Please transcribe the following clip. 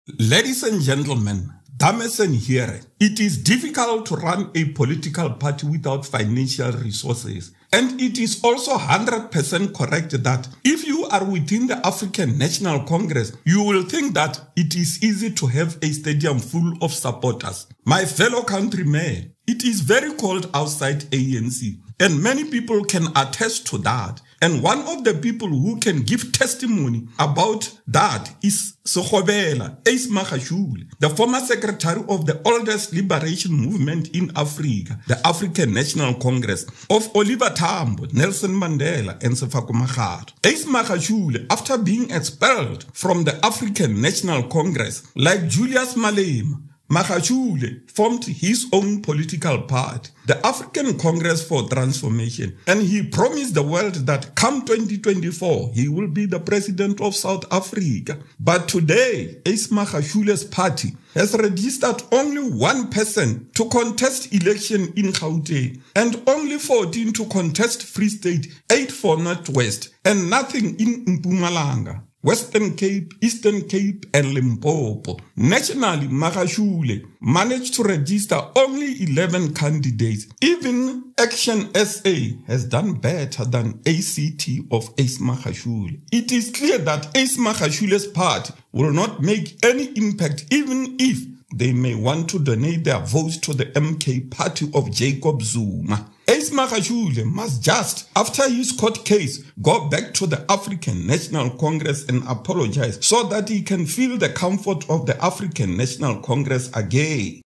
Ladies and gentlemen, dames and heren, it is difficult to run a political party without financial resources. And it is also 100% correct that if you are within the African National Congress, you will think that it is easy to have a stadium full of supporters. My fellow countrymen, it is very cold outside ANC, and many people can attest to that. And one of the people who can give testimony about that is Magashule, the former secretary of the oldest liberation movement in Africa, the African National Congress, of Oliver Tambo, Nelson Mandela, and Sefako Makgato. Magashule, after being expelled from the African National Congress, like Julius Malema, Magashule formed his own political party, the African Congress for Transformation, and he promised the world that come 2024, he will be the president of South Africa. But today, Magashule's party has registered only 1 person to contest election in Gauteng, and only 14 to contest Free State, 8 for Northwest, and nothing in Mpumalanga, Western Cape, Eastern Cape, and Limpopo. Nationally, Magashule managed to register only 11 candidates. Even Action SA has done better than ACT of Magashule. It is clear that Magashule's party will not make any impact even if they may want to donate their votes to the MK party of Jacob Zuma. Magashule must just, after his court case, go back to the African National Congress and apologize so that he can feel the comfort of the African National Congress again.